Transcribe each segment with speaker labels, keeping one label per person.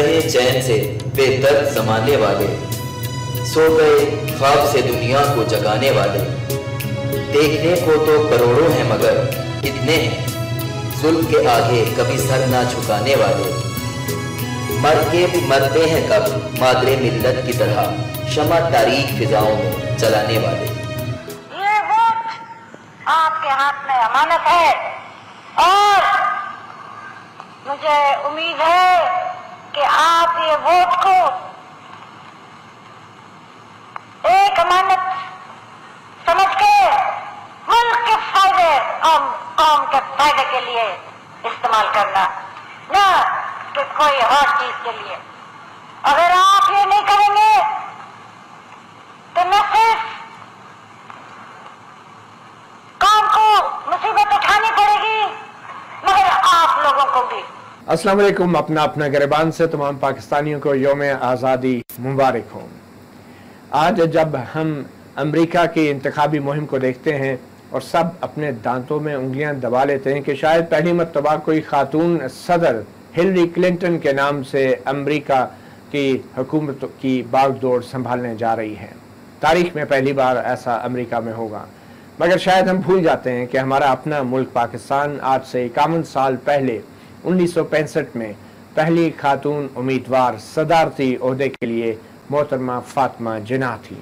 Speaker 1: रहे चैन से बेदर्द जमाने वाले, सो गए ख्वाब से दुनिया को जगाने वाले। देखने को तो करोड़ों हैं मगर कितने हैं जुल्म के आगे कभी सर ना झुकाने वाले। मर के भी मरते हैं कब मादरे मिल्लत की तरह, शमा तारीख फिजाओं में जलाने वाले।
Speaker 2: ये वोट आपके हाथ में अमानत है और मुझे उम्मीद है कि आप ये वोट को एक अमानत समझ के मुल्क के फायदे और कौम के फायदे के लिए इस्तेमाल करना, ना कि कोई और चीज के लिए। अगर आप ये नहीं करेंगे तो न सिर्फ कौम को मुसीबत उठानी पड़ेगी मगर आप लोगों को भी।
Speaker 3: अस्सलाम वालेकुम। अपना गिरबान से तमाम पाकिस्तानियों को यौम आज़ादी मुबारक हो। आज जब हम अमेरिका की इंतखाबी मुहिम को देखते हैं और सब अपने दांतों में उंगलियां दबा लेते हैं कि शायद पहली मर्तबा कोई खातून सदर हिलरी क्लिंटन के नाम से अमेरिका की हुकूमत की बागडोर संभालने जा रही है। तारीख में पहली बार ऐसा अमेरिका में होगा। मगर शायद हम भूल जाते हैं कि हमारा अपना मुल्क पाकिस्तान आज से 51 साल पहले 1965 में पहली खातून उम्मीदवार सदारती ओहदे के लिए मोहतरमा फातिमा जिन्नाह थी।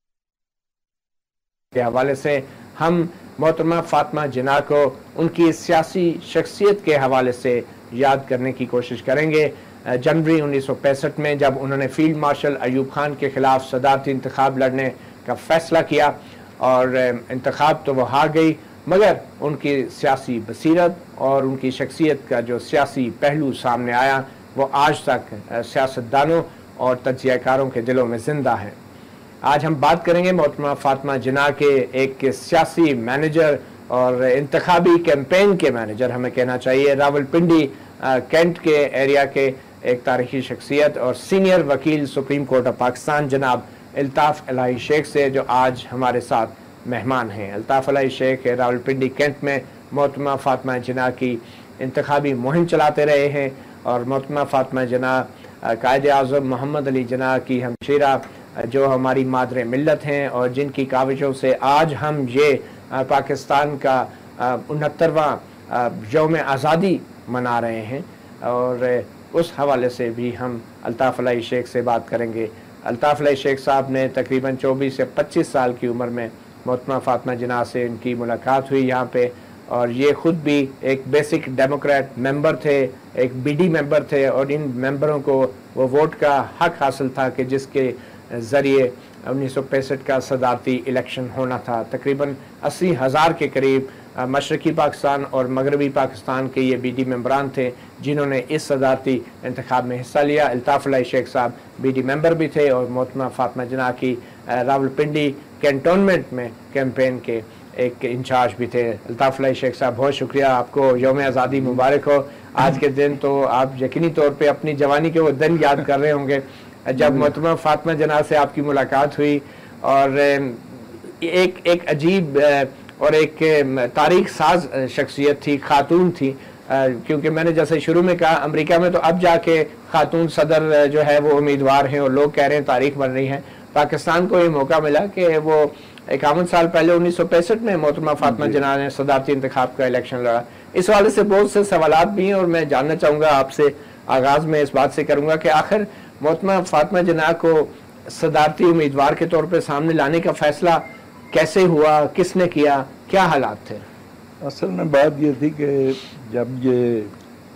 Speaker 3: के हवाले से हम मोहतरमा फातिमा जिन्नाह को उनकी सियासी शख्सियत के हवाले से याद करने की कोशिश करेंगे। जनवरी 1965 में जब उन्होंने फील्ड मार्शल अयूब खान के खिलाफ सदारती इंतखाब लड़ने का फैसला किया और इंतखाब तो वो हार गई, मगर उनकी सियासी बसीरत और उनकी शख्सियत का जो सियासी पहलू सामने आया वो आज तक सियासतदानों और तज्जियाकारों के दिलों में जिंदा है। आज हम बात करेंगे मोहतरमा फातिमा जिन्नाह के एक सियासी मैनेजर और इंतखाबी कैंपेन के मैनेजर हमें कहना चाहिए, रावलपिंडी कैंट के एरिया के एक तारीखी शख्सियत और सीनियर वकील सुप्रीम कोर्ट ऑफ पाकिस्तान जनाब अल्ताफ़ इलाही शेख से, जो आज हमारे साथ मेहमान हैं। अल्ताफ़ इलाही शेख रावलपिंडी कैंट में मोहतरमा फातिमा जिन्नाह की इंतखाबी मुहिम चलाते रहे हैं और मोहतरमा फातिमा जिन्नाह कायदे आज़म मोहम्मद अली जिन्नाह की हमशीरा, जो हमारी मादरे मिल्लत हैं और जिनकी काविशों से आज हम ये पाकिस्तान का 69वां यौम आज़ादी मना रहे हैं और उस हवाले से भी हम अल्ताफ़ इलाही शेख से बात करेंगे। अल्ताफ़ इलाही शेख साहब ने तकरीबन 24 से 25 साल की उम्र में मोहतरमा फातिमा जिन्नाह से इनकी मुलाकात हुई यहाँ पे, और ये ख़ुद भी एक बेसिक डेमोक्रेट मेंबर थे, एक बीडी मेंबर थे और इन मेंबरों को वो वोट का हक हासिल था कि जिसके ज़रिए 1965 का सदारती इलेक्शन होना था। तकरीबन 80,000 के करीब मशरक़ी पाकिस्तान और मगरबी पाकिस्तान के ये बीडी मेंबरान थे जिन्होंने इस सदारती इंतखाब में हिस्सा लिया। अल्ताफ़ इलाही शेख साहब बीडी मेंबर भी थे और मोहतरमा फातिमा जिन्नाह की रावलपिंडी कैंटोनमेंट में कैंपेन के एक इंचार्ज भी थे। अल्ताफ़ इलाही शेख साहब, बहुत शुक्रिया, आपको यौम आज़ादी मुबारक हो। आज के दिन तो आप यकीनी तौर पर अपनी जवानी के वो दिन याद कर रहे होंगे जब मोहतरमा फातिमा जिन्नाह से आपकी मुलाकात हुई और एक अजीब और एक तारीख साज शख्सियत थी, खातून थी, क्योंकि मैंने जैसे शुरू में कहा अमेरिका में तो अब जाके खातून सदर जो है वो उम्मीदवार हैं और लोग कह रहे हैं तारीख बन रही है। पाकिस्तान को ये मौका मिला कि वो 51 साल पहले 1965 में मोहतरमा फातिमा जिन्नाह ने सदारती इंतखाब का इलेक्शन लड़ा। इस वाले से बहुत से सवालात भी हैं और मैं जानना चाहूँगा आपसे, आगाज़ में इस बात से करूँगा कि आखिर मोहतरमा फातिमा जिन्नाह को सदारती उम्मीदवार के तौर पर सामने लाने का फैसला कैसे हुआ, किसने किया, क्या हालात थे?
Speaker 4: असल में बात ये थी कि जब ये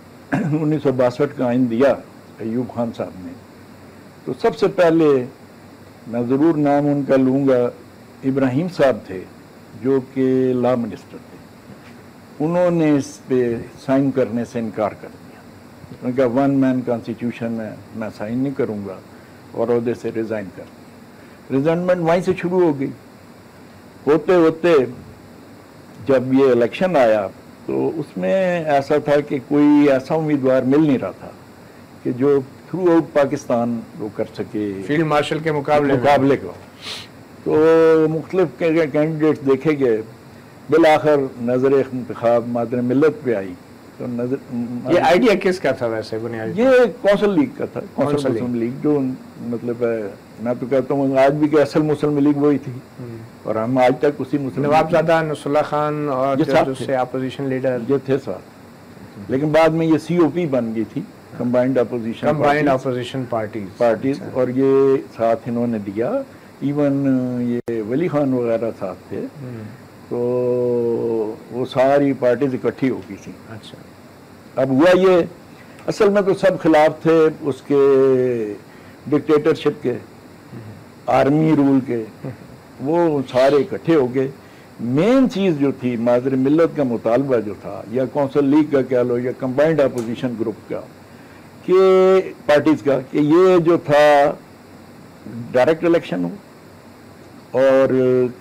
Speaker 4: 1962 का आइन दिया अयूब खान साहब ने, तो सबसे पहले मैं ज़रूर नाम उनका लूँगा, इब्राहिम साहब थे जो कि लॉ मिनिस्टर थे। उन्होंने इस पे साइन करने से इनकार कर दिया। उन्होंने कहा 1 मैन कॉन्स्टिट्यूशन में मैं साइन नहीं करूँगा और ओहदे से रिज़ाइन कर दिया। रिजाइनमेंट वहीं से शुरू हो गई। होते होते जब ये इलेक्शन आया तो उसमें ऐसा था कि कोई ऐसा उम्मीदवार मिल नहीं रहा था कि जो थ्रू आउट पाकिस्तान वो कर सके
Speaker 3: फील्ड मार्शल के मुकाबले
Speaker 4: को। तो मुख्तलिफ कैंडिडेट्स देखे गए, बिलाखिर नज़र इंतखाब मादरे मिल्लत पे आई तो नजर
Speaker 3: ये आइडिया किसका था वैसे बुनियादी?
Speaker 4: ये कौंसल लीग का था, कौंसल मुस्लिम लीग, जो मतलब मैं तो कहता हूँ आज भी कि असल मुस्लिम लीग वही थी और हम आज तक उसी मुस्लिम
Speaker 3: नवाबजादा, नसरुल्लाह खान और दूसरे अपोजिशन लीडर
Speaker 4: जो थे साथ। लेकिन बाद में ये COP बन गई थी, कंबाइंड अपोजिशन पार्टीज, और ये साथ इन्होंने दिया। इवन ये वली खान वगैरह साथ थे, तो वो सारी पार्टीज इकट्ठी हो गई थी।
Speaker 3: अच्छा।
Speaker 4: अब हुआ ये, असल में तो सब खिलाफ थे उसके डिक्टेटरशिप के, आर्मी रूल के, वो सारे इकट्ठे हो गए। मेन चीज जो थी मादर मिल्लत का मुतालबा जो था, या कौंसल लीग का कह लो या कंबाइंड अपोजिशन ग्रुप का, कि पार्टीज का, कि ये जो था डायरेक्ट इलेक्शन हो और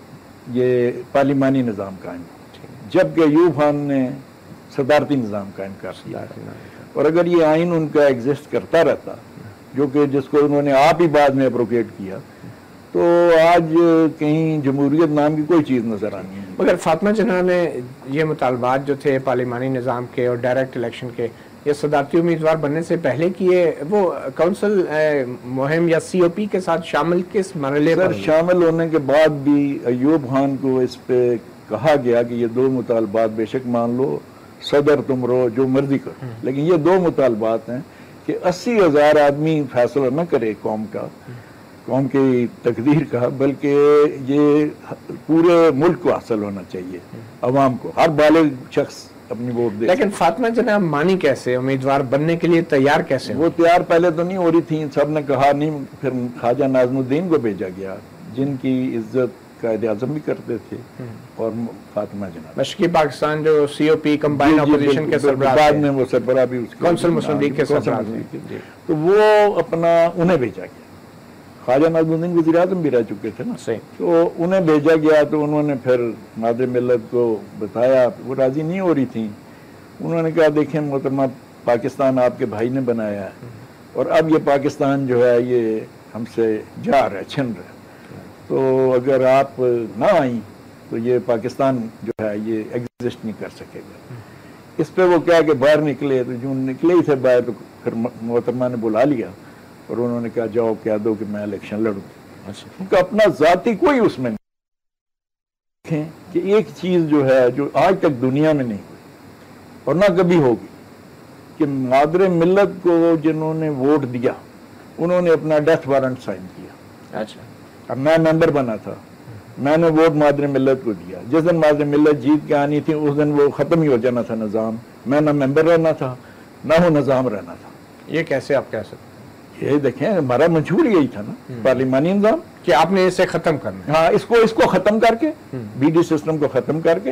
Speaker 4: ये पार्लिमानी निज़ाम कायम हो, जबकि अयूब खान ने सदारती निज़ाम कायम कर दिया। और अगर ये आइन उनका एग्जिस्ट करता रहता, जो कि जिसको उन्होंने आप ही बाद में एब्रोगेट किया, तो आज कहीं जमहूरियत नाम की कोई चीज़ नज़र आनी है।
Speaker 3: मगर फातिमा जना ने ये मुतालबात जो थे पार्लिमानी निज़ाम के और डायरेक्ट इलेक्शन के, ये सदारती उम्मीदवार बनने से पहले किए, वो काउंसिल मुहिम या COP के साथ शामिल किस मरहले पर?
Speaker 4: शामिल होने के बाद भी अयूब खान को इस पे कहा गया कि ये 2 मुतालबात बेशक मान लो, सदर तुम रहो, जो मर्जी करो, लेकिन ये 2 मुतालबात हैं कि 80,000 आदमी फैसला न करे कौम का, कौम की तकदीर का, बल्कि ये पूरे मुल्क को हासिल होना चाहिए, अवाम को, हर बालिग शख्स अपनी वोट दे।
Speaker 3: लेकिन फातिमा जना मानी कैसे, उम्मीदवार बनने के लिए तैयार कैसे?
Speaker 4: वो तैयार पहले तो नहीं हो रही थी, सब ने कहा नहीं, फिर ख्वाजा नाज़मुद्दीन को भेजा गया, जिनकी इज्जत कायदे आज़म भी करते थे, और फातिमा जना
Speaker 3: मशरक़ी पाकिस्तान जो COP कंबाइंड अपोजिशन के सरबराह,
Speaker 4: बाद में वो सरबराह भी उसके
Speaker 3: कौंसल मुस्लिम लीग के सरबराह,
Speaker 4: तो वो अपना उन्हें भेजा गया। ख्वाजा नाज़मुद्दीन वज़ीर-ए-आज़म भी रह चुके थे ना,
Speaker 3: सही,
Speaker 4: तो उन्हें भेजा गया। तो उन्होंने फिर मादर मिल्लत को बताया, वो राजी नहीं हो रही थी। उन्होंने कहा देखें मोहतरमा, पाकिस्तान आपके भाई ने बनाया है, और अब ये पाकिस्तान जो है ये हमसे जा रहा है, छिन रहा है, तो अगर आप ना आई तो ये पाकिस्तान जो है ये एग्जिस्ट नहीं कर सकेगा। इस पे वो क्या कि बाहर निकले, तो जो निकले ही थे बाहर, तो फिर मोहतरमा ने बुला लिया और उन्होंने कहा जाओ कह दो कि मैं इलेक्शन लड़ूँ। अच्छा। उनका अपना जाती कोई उसमें नहीं कि एक चीज़ जो है जो आज तक दुनिया में नहीं हुई और ना कभी होगी, कि मादर मिल्लत को जिन्होंने वोट दिया उन्होंने अपना डेथ वारंट साइन किया।
Speaker 3: अच्छा।
Speaker 4: अब मैं मेंबर बना था, मैंने वोट मादर मिल्लत को दिया। जिस दिन मादर मिल्लत जीत के आनी थी उस दिन वो ख़त्म ही हो जाना था निज़ाम। मैं ना मेंबर रहना था ना वो निज़ाम रहना था।
Speaker 3: ये कैसे आप कह सकते?
Speaker 4: ये देखें, हमारा मंशूर यही था ना, पार्लिमानी निज़ाम,
Speaker 3: कि आपने इसे खत्म करना।
Speaker 4: हाँ, इसको खत्म करके, BD सिस्टम को खत्म करके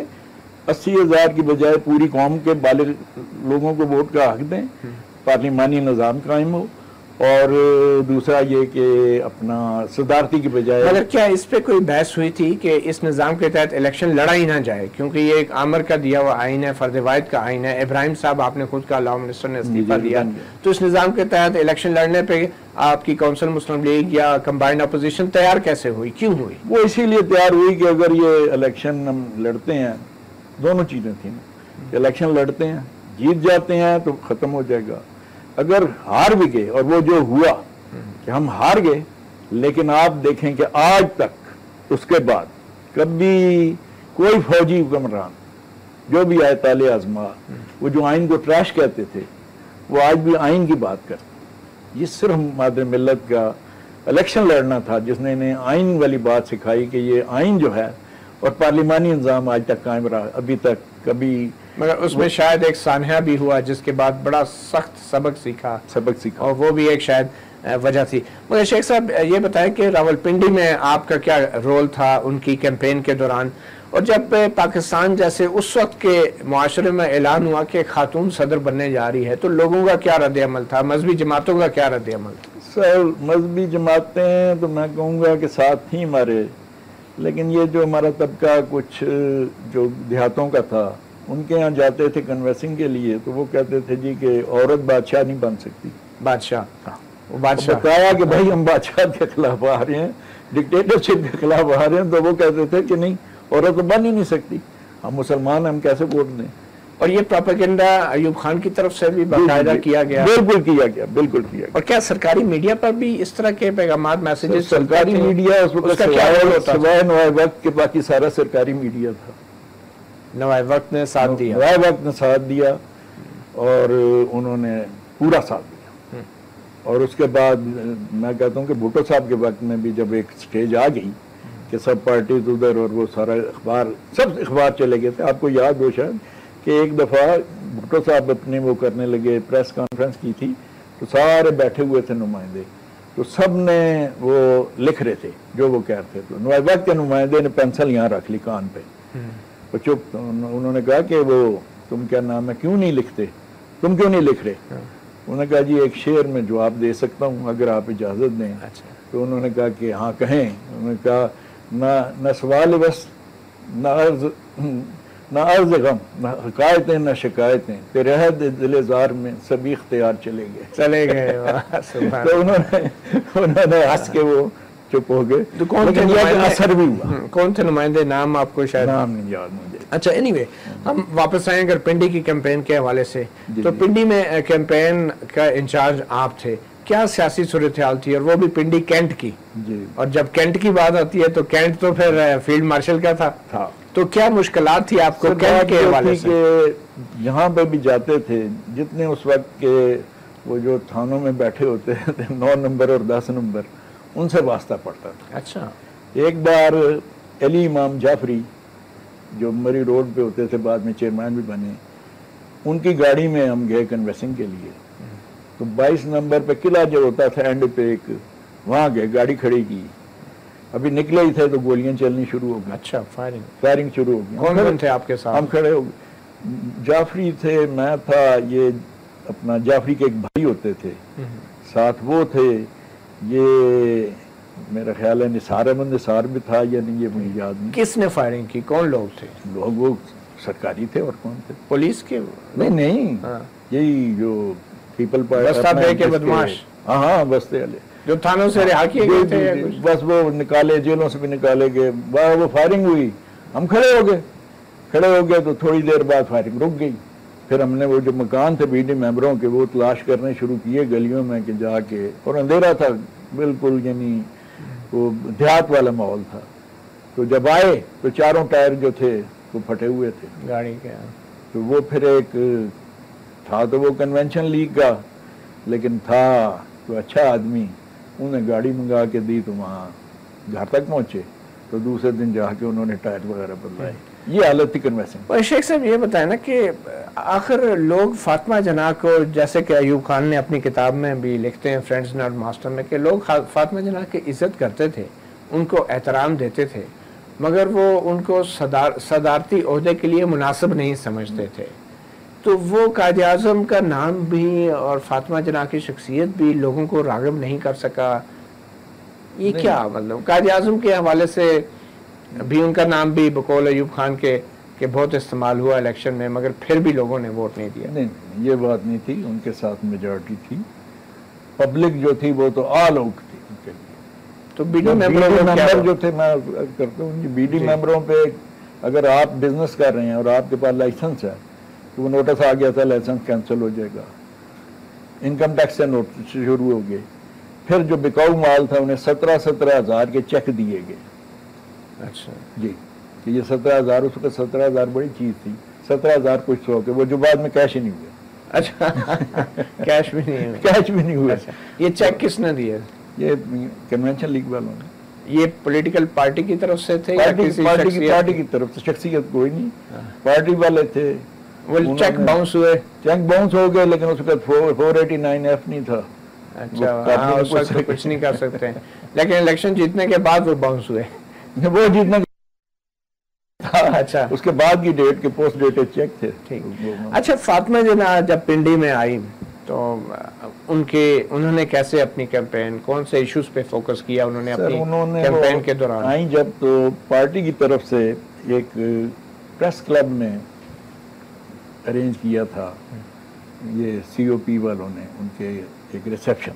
Speaker 4: 80,000 की बजाय पूरी कौम के बालिग लोगों को वोट का हक दें, पार्लिमानी निज़ाम कायम हो, और दूसरा ये कि अपना सदारती की बजाय।
Speaker 3: मगर क्या इस पे कोई बहस हुई थी कि इस निज़ाम के तहत इलेक्शन लड़ा ही ना जाए, क्योंकि ये एक आमर का दिया हुआ आइन है, फर्द वाहिद का आइन है, इब्राहिम साहब आपने खुद का लॉ मिनिस्टर ने इस्तीफा दिया, तो इस निज़ाम के तहत इलेक्शन लड़ने पे आपकी कौंसिल मुस्लिम लीग या कंबाइंड अपोजिशन तैयार कैसे हुई, क्यों हुई?
Speaker 4: वो इसीलिए तैयार हुई कि अगर ये इलेक्शन हम लड़ते हैं, दोनों चीज़ें थी ना, इलेक्शन लड़ते हैं, जीत जाते हैं तो ख़त्म हो जाएगा, अगर हार भी गए, और वो जो हुआ कि हम हार गए, लेकिन आप देखें कि आज तक उसके बाद कभी कोई फौजी हुक्मरान जो भी आए ताले आजमा, वो जो आइन को ट्रैश कहते थे, वो आज भी आइन की बात करते। ये सिर्फ मादर मिल्लत का इलेक्शन लड़ना था जिसने इन्हें आइन वाली बात सिखाई कि ये आइन जो है और पार्लिमानी निज़ाम आज तक कायम रहा, अभी तक कभी।
Speaker 3: मगर उसमें शायद एक सानहा भी हुआ जिसके बाद बड़ा सख्त सबक सीखा, और वो भी एक शायद वजह थी। मगर शेख साहब ये बताएं कि रावलपिंडी में आपका क्या रोल था उनकी कैंपेन के दौरान, और जब पाकिस्तान जैसे उस वक्त के मुआशरे में ऐलान हुआ कि खातून सदर बनने जा रही है, तो लोगों का क्या रद्द अमल था, मजहबी जमातों का क्या रद्द अमल था?
Speaker 4: सर, मजहबी जमातें तो मैं कहूँगा कि साथ थी हमारे, लेकिन ये जो हमारा तबका कुछ जो देहातों का था, उनके यहाँ जाते थे कन्वेंसिंग के लिए, तो वो कहते थे जी कि औरत बादशाह नहीं बन सकती।
Speaker 3: बादशाह?
Speaker 4: हाँ,
Speaker 3: वो बादशाह
Speaker 4: बताया कि भाई हम बादशाह के खिलाफ आ रहे हैं, डिक्टेटरशिप के खिलाफ आ रहे हैं, तो वो कहते थे कि नहीं, औरत तो बन ही नहीं सकती, हम मुसलमान, हम कैसे वोट दें।
Speaker 3: और ये प्रोपेगेंडा अयूब खान की तरफ से भी बाकायदा किया गया?
Speaker 4: बिल्कुल किया गया, बिल्कुल किया गया।
Speaker 3: और क्या सरकारी मीडिया पर भी इस तरह के पैगामात, मैसेजेस?
Speaker 4: सरकारी मीडिया
Speaker 3: उसका क्या रोल होता है?
Speaker 4: सिवाय नवाए वक्त के बाकी सारा सरकारी मीडिया था।
Speaker 3: नवाए वक्त ने साथ दिया?
Speaker 4: नवाए वक्त ने साथ दिया और उन्होंने पूरा साथ दिया। और उसके बाद मैं कहता हूँ कि भुट्टो साहब के वक्त में भी जब एक स्टेज आ गई कि सब पार्टीज उधर और वो सारा अखबार, सब अखबार चले गए थे। आपको याद हो शायद कि एक दफ़ा भुट्टो साहब अपने वो करने लगे, प्रेस कॉन्फ्रेंस की थी, तो सारे बैठे हुए थे नुमाइंदे, तो सब ने वो लिख रहे थे जो वो कह रहे थे। तो नवाए वक्त के नुमाइंदे ने पेंसिल यहाँ रख ली कान पे, तो चुप। उन्होंने कहा कि वो तुम क्या नाम है, क्यों नहीं लिखते, तुम क्यों नहीं लिख रहे? उन्होंने कहा जी एक शेर में जवाब दे सकता हूँ अगर आप इजाज़त दें।
Speaker 3: अच्छा।
Speaker 4: तो उन्होंने कहा कि हाँ कहें। उन्होंने कहा ना सवाल बस, ना अर्ज गम, ना हकायतें, ना शिकायतें, तेरे है दिलेजार में सभी इख्तियार चले गए। तो उन्होंने हंस के वो चुप हो गए।
Speaker 3: तो कौन थे
Speaker 4: असर भी हुआ?
Speaker 3: कौन थे नुमाइंदे? नाम आपको शायद
Speaker 4: नाम नहीं याद मुझे।
Speaker 3: अच्छा, एनीवे हम वापस आए अगर पिंडी की कैंपेन के हवाले से, तो पिंडी में कैंपेन का इंचार्ज आप थे, क्या सियासी सूरत हाल थी, और वो भी पिंडी कैंट की
Speaker 4: जी।
Speaker 3: और जब कैंट की बात आती है तो कैंट तो फिर फील्ड मार्शल का था। तो क्या मुश्किलात थी आपको कैंट के हवाले से?
Speaker 4: यहाँ पे भी जाते थे, जितने उस वक्त के वो जो थानों में बैठे होते थे 9 नंबर और 10 नंबर, उनसे वास्ता पड़ता था।
Speaker 3: अच्छा।
Speaker 4: एक बार अली इमाम जाफरी जो मरी रोड पे होते थे, बाद में चेयरमैन भी बने, उनकी गाड़ी में हम गए कन्वेंसिंग के लिए। तो 22 नंबर पे किला जो होता था एंड पे एक, वहाँ गए, गाड़ी खड़ी की, अभी निकले ही थे तो गोलियां चलनी शुरू हो गई।
Speaker 3: अच्छा,
Speaker 4: फायरिंग शुरू हो गई।
Speaker 3: कौन थे आपके साथ?
Speaker 4: हम खड़े हो गए, जाफरी थे, मैं था, ये अपना जाफरी के एक भाई होते थे साथ, वो थे, ये मेरा ख्याल है निसार अहमद निसार भी था या नहीं, ये मुझे याद नहीं।
Speaker 3: किसने फायरिंग की? कौन लोग थे?
Speaker 4: लोग वो सरकारी थे, और कौन थे?
Speaker 3: पुलिस के?
Speaker 4: नहीं। यही जो पीपल पार्टी
Speaker 3: के बदमाश।
Speaker 4: हाँ, बस्ते वाले
Speaker 3: जो थानों से रिहा किए गए थे,
Speaker 4: बस वो निकाले, जेलों से भी निकाले गए। वो फायरिंग हुई, हम खड़े हो गए तो थोड़ी देर बाद फायरिंग रुक गई। फिर हमने वो जो मकान थे बीडी मेंबरों के, वो तलाश करने शुरू किए गलियों में कि जाके, और अंधेरा था बिल्कुल, यानी वो देहात वाला माहौल था। तो जब आए तो चारों टायर जो थे वो फटे हुए थे
Speaker 3: गाड़ी के।
Speaker 4: तो वो फिर एक था, तो वो कन्वेंशन लीग का, लेकिन था तो अच्छा आदमी, उन्हें गाड़ी मंगा के दी, तो वहाँ घर तक पहुँचे, तो दूसरे दिन जाके उन्होंने टायर वगैरह बदलाए। ये हालत थी कन्वेंशन।
Speaker 3: और शेख साहब ये बताया ना कि आखिर लोग फातिमा जना को, जैसे कि अयूब खान ने अपनी किताब में भी लिखते हैं फ्रेंड्स नॉट मास्टर में, कि लोग फातिमा जना की इज्जत करते थे, उनको एहतराम देते थे, मगर वो उनको सदारती ओहदे के लिए मुनासिब नहीं समझते थे। तो वो कायद आज़म का नाम भी और फातिमा जना की शख्सियत भी लोगों को राग़िब नहीं कर सका। ये क्या मतलब? कायद आज़म के हवाले से भी उनका नाम भी बकौल अयूब खान के बहुत इस्तेमाल हुआ इलेक्शन में, मगर फिर भी लोगों ने वोट नहीं दिया।
Speaker 4: नहीं, ये बात नहीं थी, उनके साथ मेजॉरिटी थी, पब्लिक जो थी वो तो ऑल आउट थी उनके लिए।
Speaker 3: तो बीडी मेंबर
Speaker 4: जो थे, मैं करता हूँ बीडी मेंबरों पे, अगर आप बिजनेस कर रहे हैं और आपके पास लाइसेंस है, तो वो नोटिस आ गया था लाइसेंस कैंसिल हो जाएगा, इनकम टैक्स से नोटिस शुरू हो गए। फिर जो बिकाऊ माल था उन्हें 17,000 के चेक दिए गए।
Speaker 3: अच्छा
Speaker 4: जी, कि ये 17,000, उसका 17,000 बड़ी चीज थी, 17,000 कुछ 100 के, वो जो बाद में कैश ही नहीं हुए।
Speaker 3: अच्छा कैश भी नहीं हुए?
Speaker 4: कैश भी नहीं हुए।
Speaker 3: अच्छा, ये चेक किसने दिए?
Speaker 4: ये कन्वेंशन लीग वालों ने।
Speaker 3: ये पॉलिटिकल पार्टी की तरफ से थे या किसी
Speaker 4: पार्टी की तरफ से? शख्सियत कोई नहीं, पार्टी वाले थे।
Speaker 3: वो चेक बाउंस हुए?
Speaker 4: चेक बाउंस हो गए, लेकिन उसका 489F नहीं था।
Speaker 3: अच्छा, हाँ, उस वक्त तो कुछ नहीं कर सकते हैं, लेकिन इलेक्शन जीतने के बाद वो बाउंस हुए।
Speaker 4: वो जीतने
Speaker 3: अच्छा,
Speaker 4: उसके बाद की डेट के पोस्ट डेटेड चेक थे।
Speaker 3: ठीक। अच्छा, फातिमा जना जब पिंडी में आई तो उन्होंने कैसे अपनी कैंपेन, कौन से इश्यूज पे फोकस किया उन्होंने अपनी कैंपेन के दौरान?
Speaker 4: आई जब तो पार्टी की तरफ से एक प्रेस क्लब में अरेंज किया था, ये COP वालों ने, उनके एक रिसेप्शन,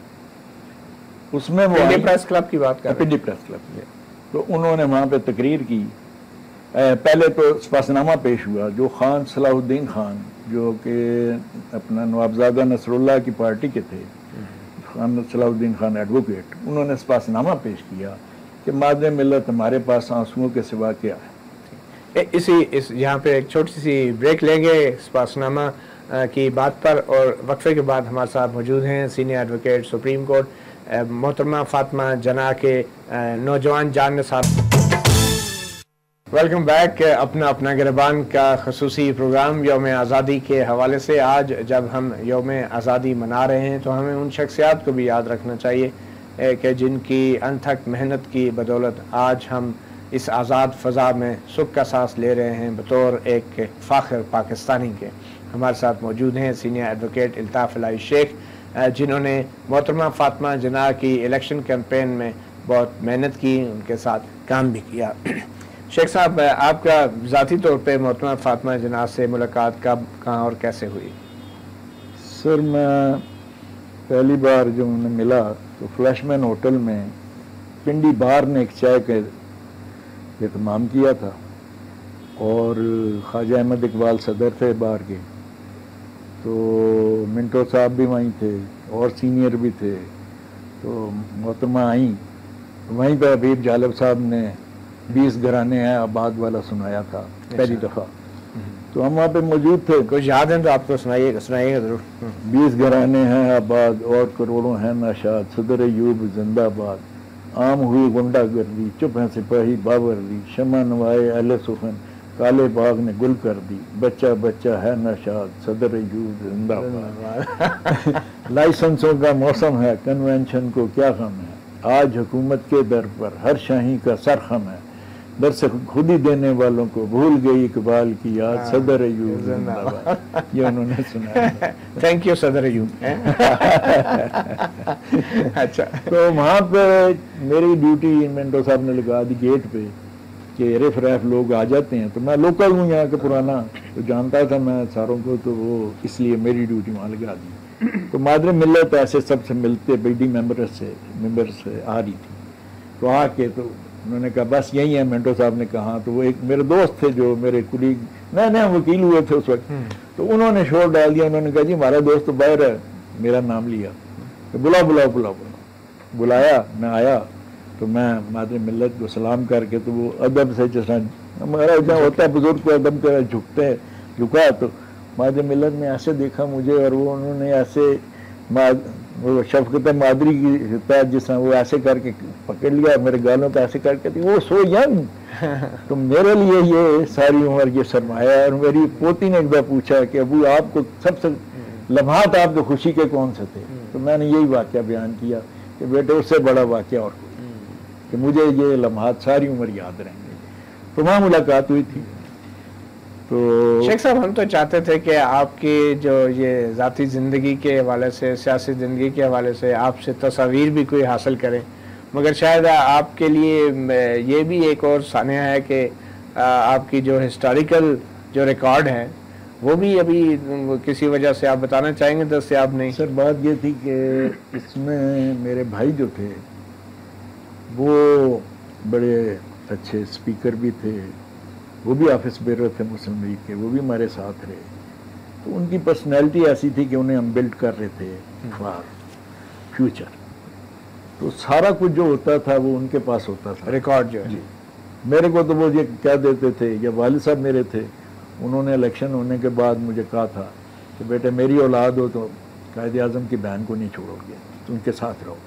Speaker 4: उसमें वो
Speaker 3: प्रेस क्लब की बात कर रहे हैं?
Speaker 4: Pindi press club. तो उन्होंने वहाँ पे तकरीर की पहले तो स्पासनामा पेश हुआ जो खान सलाहुद्दीन खान जो कि अपना नवाबजादा नसरुल्लाह की पार्टी के थे, खान सलाहुद्दीन खान एडवोकेट, उन्होंने स्पासनामा पेश किया कि मादे मिल्लत हमारे पास आंसुओं के सिवा क्या है।
Speaker 3: इस यहाँ पे एक छोटी सी ब्रेक लेंगे स्पासनामा की बात पर, और वक्फे के बाद हमारे साथ मौजूद हैं सीनियर एडवोकेट सुप्रीम कोर्ट मोहतरमा फातिमा जना के नौजवान जान निसार। Welcome back. अपना गिरबान का खसूसी प्रोग्राम यौम आज़ादी के हवाले से। आज जब हम यौम आज़ादी मना रहे हैं तो हमें उन शख्सियात को भी याद रखना चाहिए कि जिनकी अनथक मेहनत की बदौलत आज हम इस आज़ाद फ़ज़ा में सुख का सांस ले रहे हैं बतौर एक फ़ाखिर पाकिस्तानी के। हमारे साथ मौजूद हैं सीनियर एडवोकेट अल्ताफ़ इलाही शेख, जिन्होंने मोहतरमा फातिमा जना की इलेक्शन कैंपेन में बहुत मेहनत की, उनके साथ काम भी किया। शेख साहब, आपका ज़ाती तौर पे मोहतरमा फातिमा जना से मुलाकात कब, कहाँ और कैसे हुई?
Speaker 4: सर मैं पहली बार जब उन्हें मिला तो फ्लैशमैन होटल में पिंडी बार ने एक चाय का एहतमाम किया था और ख्वाजा अहमद इकबाल सदर थे बार के, तो मिंटो साहब भी वहीं थे और सीनियर भी थे। तो मोहतरमा आई, वहीं पर हबीब जालब साहब ने 20 घराने हैं आबाद वाला सुनाया था पहली दफ़ा, तो हम वहाँ पे मौजूद थे।
Speaker 3: कुछ याद है तो आपको सुनाइएगा ज़रूर।
Speaker 4: 20 घराने हैं आबाद और करोड़ों हैं नाशाद, सदर अयूब जिंदाबाद, आम हुई गुंडागर्दी, चुप है सिपाही बावरदी, शमा नवाए अहले सुखन, काले बाग ने गुल कर दी, बच्चा बच्चा है नाशाद, सदर अयूब जिंदाबाद। लाइसेंसों का मौसम है, कन्वेंशन को क्या गम है, आज हुकूमत के दर पर हर शाही का सरखम है, दर से खुद ही देने वालों को भूल गई इकबाल की याद, सदर अयूब जिंदाबाद। ये उन्होंने सुना।
Speaker 3: थैंक यू सदर अयूब। अच्छा,
Speaker 4: तो वहाँ पे मेरी ड्यूटी मिंटो साहब ने लगा दी गेट पे कि रिफ रैफ लोग आ जाते हैं, तो मैं लोकल हूँ यहाँ का पुराना, तो जानता था मैं सारों को, तो वो इसलिए मेरी ड्यूटी वहाँ लगा दी। तो मादरे मिल्लत ऐसे सबसे मिलते बीडी मेंबर से आ रही थी, तो आके तो उन्होंने कहा बस यही है। मिंटो साहब ने कहा, तो वो एक मेरे दोस्त थे जो मेरे कुलीग नए वकील हुए थे उस वक्त, तो उन्होंने शोर डाल दिया। उन्होंने कहा जी हमारा दोस्त तो बाहर है, मेरा नाम लिया, तो बुलाया। मैं आया तो मैं मादरे मिल्लत को सलाम करके, तो वो अदब से जैसा हमारा जहाँ होता है बुजुर्ग को अदब कर झुका, तो मादरे मिल्लत ने ऐसे देखा मुझे और वो उन्होंने ऐसे वो शफकत मादरी की तहत जिस वो ऐसे करके पकड़ लिया मेरे गालों पे ऐसे करके, वो सो यंग। तो मेरे लिए ये सारी उम्र ये सरमाया है। और मेरी पोती ने एक बार पूछा कि अबू आपको सबसे लम्हात आपको खुशी के कौन से थे, तो मैंने यही वाक़या बयान किया कि बेटे उससे बड़ा वाक़या और कि मुझे ये लम्हात सारी उम्र याद रहेंगे। तो वहाँ मुलाकात हुई थी। तो
Speaker 3: शेख साहब, हम तो चाहते थे कि आपकी जो ये ज़ाती ज़िंदगी के हवाले से, सियासी ज़िंदगी के हवाले से आपसे तस्वीर भी कोई हासिल करें, मगर शायद आपके लिए ये भी एक और सानिया है कि आपकी जो हिस्टोरिकल जो रिकॉर्ड है वो भी अभी किसी वजह से आप बताना चाहेंगे? दस्तयाब नहीं।
Speaker 4: सर बात ये थी कि इसमें मेरे भाई जो थे वो बड़े अच्छे स्पीकर भी थे, वो भी ऑफिस बेरर थे मुस्लिम लीग के, वो भी हमारे साथ रहे। तो उनकी पर्सनैलिटी ऐसी थी कि उन्हें हम बिल्ड कर रहे थे फॉर फ्यूचर। तो सारा कुछ जो होता था वो उनके पास होता था,
Speaker 3: रिकॉर्ड जो है।
Speaker 4: मेरे को तो वो ये क्या देते थे, या वालिद साहब मेरे थे, उन्होंने इलेक्शन होने के बाद मुझे कहा था कि बेटे मेरी औलाद हो तो कायदे आज़म की बहन को नहीं छोड़ोगे, तो उनके साथ रहो,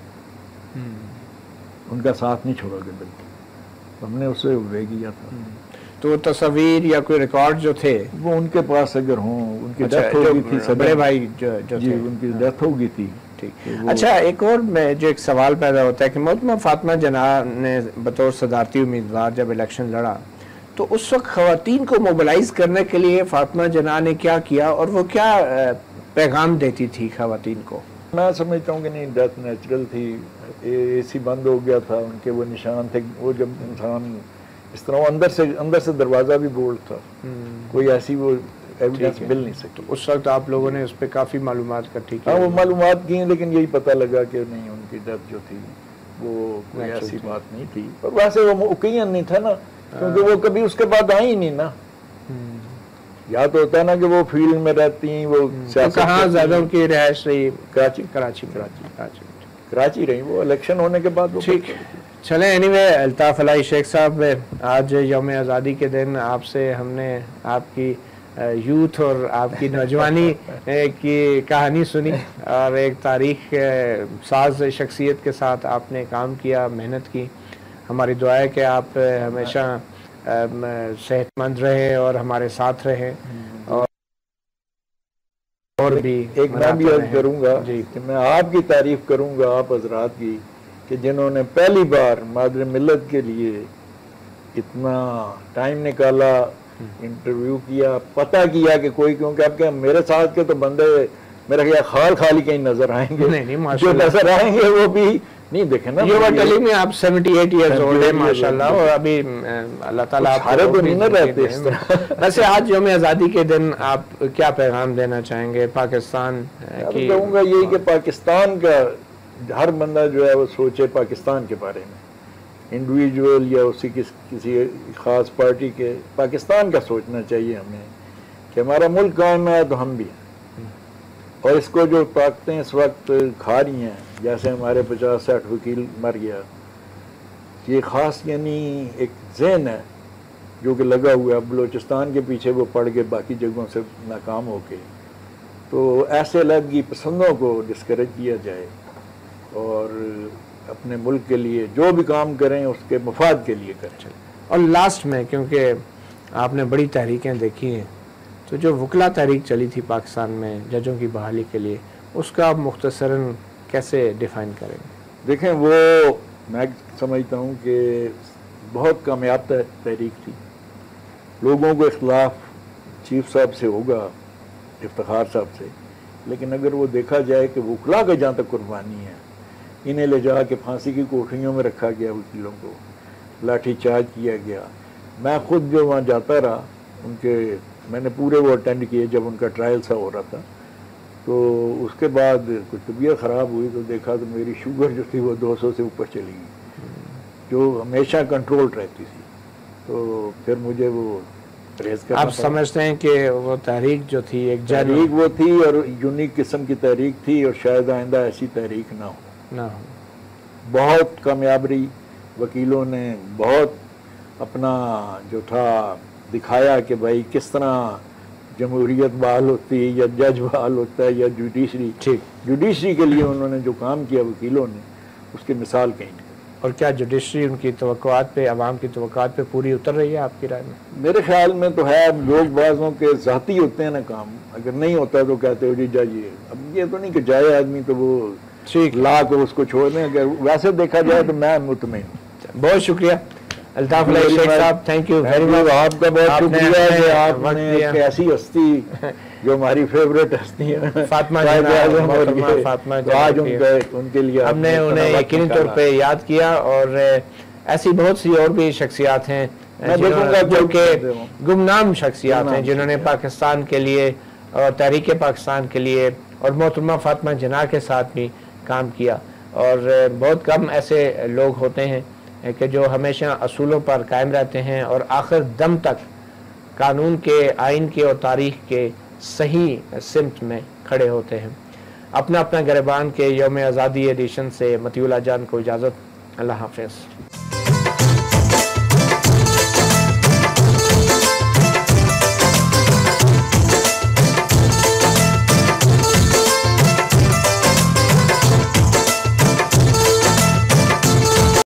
Speaker 4: उनका साथ नहीं छोड़ोगे बिल्कुल। हमने उससे वे किया था।
Speaker 3: तो तस्वीर या कोई रिकॉर्ड जो थे
Speaker 4: वो उनके पास अगर हों, उनकी
Speaker 3: अच्छा,
Speaker 4: डेथ हो गई थी,
Speaker 3: बड़े भाई जो
Speaker 4: जी
Speaker 3: थे।
Speaker 4: उनकी डेथ हो गई थी।
Speaker 3: ठीक।
Speaker 4: तो
Speaker 3: अच्छा, एक और में जो एक सवाल पैदा होता है कि मोहतरमा फातिमा जना ने बतौर सदारती उम्मीदवार जब इलेक्शन लड़ा तो उस वक्त खवातीन को मोबिलाइज करने के लिए फातिमा जना ने क्या किया और वो क्या पैगाम देती थी खवातीन को?
Speaker 4: मैं समझता हूँ कि नहीं, डेथ नेचुरल थी, एसी बंद हो गया था, उनके वो निशान थे। वो जब इंसान इस तरह अंदर से दरवाज़ा भी बोल्ड था, कोई ऐसी वो एविडेंस मिल नहीं सकती।
Speaker 3: उस वक्त आप लोगों ने उस पर काफ़ी मालूमात इकट्ठी की?
Speaker 4: हाँ, वो मालूमात की, लेकिन यही पता लगा कि नहीं, उनकी डेथ जो थी वो कोई ऐसी बात नहीं थी। और वैसे वो ओकेजन नहीं था ना क्योंकि वो कभी उसके बाद आई नहीं ना। या तो होता है ना कि वो फील्ड में रहती, वो
Speaker 3: तो कहाँ ज्यादा उनकी रिहाइश रही?
Speaker 4: कराची
Speaker 3: कराची
Speaker 4: रही। वो इलेक्शन होने के बाद वो
Speaker 3: ठीक। चले एनीवे, अल्ताफ अलाई शेख साहब, आज यौम आज़ादी के दिन आपसे हमने आपकी यूथ और आपकी नौजवानी की कहानी सुनी और एक तारीख साज शख्सियत के साथ आपने काम किया, मेहनत की। हमारी दुआ है कि आप हमेशा सेहतमंद रहे और हमारे साथ रहे। और भी
Speaker 4: एक मैं भी अर्ज करूँगा कि मैं आपकी तारीफ करूँगा, आप हजरात की, कि जिन्होंने पहली बार मादर मिल्लत के लिए इतना टाइम निकाला, इंटरव्यू किया, पता किया कि कोई, क्योंकि आपके मेरे साथ के तो बंदे मेरा ख्याल खाल खाली कहीं नजर आएंगे,
Speaker 3: नहीं
Speaker 4: जो नजर आएंगे वो भी नहीं देखे ना।
Speaker 3: ये वो टेलिंग में आप 78 इयर्स ओल्ड है माशाल्लाह, और अभी अल्लाह ताला आप
Speaker 4: सारे तो नहीं ना रहते इस तरह।
Speaker 3: वैसे आज यौम आज़ादी के दिन आप क्या पैगाम देना चाहेंगे पाकिस्तान की?
Speaker 4: कहूँगा यही कि पाकिस्तान का हर बंदा जो है वो सोचे पाकिस्तान के बारे में, इंडिविजुअल या उसी किसी ख़ास पार्टी के, पाकिस्तान का सोचना चाहिए हमें कि हमारा मुल्क कायम है तो हम भी हैं। और इसको जो ताकतें इस वक्त खा रही हैं, जैसे हमारे 50-60 वकील मर गया, ये ख़ास यानी एक जहन है जो कि लगा हुआ है, बलूचिस्तान के पीछे वो पड़ के बाकी जगहों से नाकाम होके, तो ऐसे अलहदगी पसंदों को डिस्करेज किया जाए और अपने मुल्क के लिए जो भी काम करें उसके मफाद के लिए करें।
Speaker 3: और लास्ट में, क्योंकि आपने बड़ी तहरीकें देखी हैं, तो जो वकला तहरीक चली थी पाकिस्तान में जजों की बहाली के लिए, उसका आप मुख्तसरन कैसे डिफाइन करेंगे?
Speaker 4: देखें, वो मैं समझता हूँ कि बहुत कामयाब तहरीक थी। लोगों को इख्तिलाफ चीफ साहब से होगा, इफ्तिखार साहब से, लेकिन अगर वो देखा जाए कि वकला का जहाँ तक कुर्बानी है, इन्हें ले जा के फांसी की कोठरियों में रखा गया, वकीलों को लाठी चार्ज किया गया। मैं खुद जो वहाँ जाता रहा, मैंने पूरे वो अटेंड किए जब उनका ट्रायल सा हो रहा था, तो उसके बाद कुछ तबीयत ख़राब हुई तो देखा तो मेरी शुगर जो थी वो 200 से ऊपर चली गई, जो हमेशा कंट्रोल रहती थी। तो फिर मुझे वो परहेज करना।
Speaker 3: आप समझते हैं कि वो तहरीक जो थी एक
Speaker 4: तहरीक वो थी और यूनिक किस्म की तहरीक थी, और शायद आइंदा ऐसी तहरीक ना हो। बहुत कामयाब रही, वकीलों ने बहुत अपना जो था दिखाया कि भाई किस तरह जमहूरियत बहाल होती है, या जज बहाल होता है, या जुडिशरी।
Speaker 3: ठीक,
Speaker 4: जुडिशरी के लिए उन्होंने जो काम किया वकीलों ने, उसकी मिसाल कहीं नहीं।
Speaker 3: और क्या जुडिशरी उनकी तवक्कुआत पे, अवाम की तवक्कुआत पे पूरी उतर रही है आपकी राय में?
Speaker 4: मेरे ख्याल में तो है। लोग बाज़ों के ज़ाती होते हैं ना काम, अगर नहीं होता तो कहते हो जी जाइए। अब ये तो नहीं कि जाए आदमी तो वो
Speaker 3: ठीक
Speaker 4: ला को उसको छोड़ दें। अगर वैसे देखा जाए तो मैं मुतमईन हूँ।
Speaker 3: बहुत शुक्रिया अल्ताफ अलाई शेख साहब, थैंक यू वेरी मच।
Speaker 4: आपका बहुत शुक्रिया कि आपने एक ऐसी हस्ती जो हमारी फेवरेट हस्ती है,
Speaker 3: फातिमा फातिमा,
Speaker 4: तो आज उनके लिए
Speaker 3: हमने उन्हें यकीनी तौर पे याद किया। और ऐसी बहुत सी और भी शख्सियात हैं जो कि गुमनाम शख्सियात हैं, जिन्होंने पाकिस्तान के लिए और तहरीक पाकिस्तान के लिए और मोहतरमा फातिमा जिन्ना के साथ भी काम किया। और बहुत कम ऐसे लोग होते हैं कि जो हमेशा असूलों पर कायम रहते हैं और आखिर दम तक कानून के, आइन के और तारीख के सही सिमत में खड़े होते हैं। अपना अपना गिरबान के यौम आज़ादी एडिशन से मतीउल्लाह जान को इजाज़त। अल्लाह हाफ़िज़।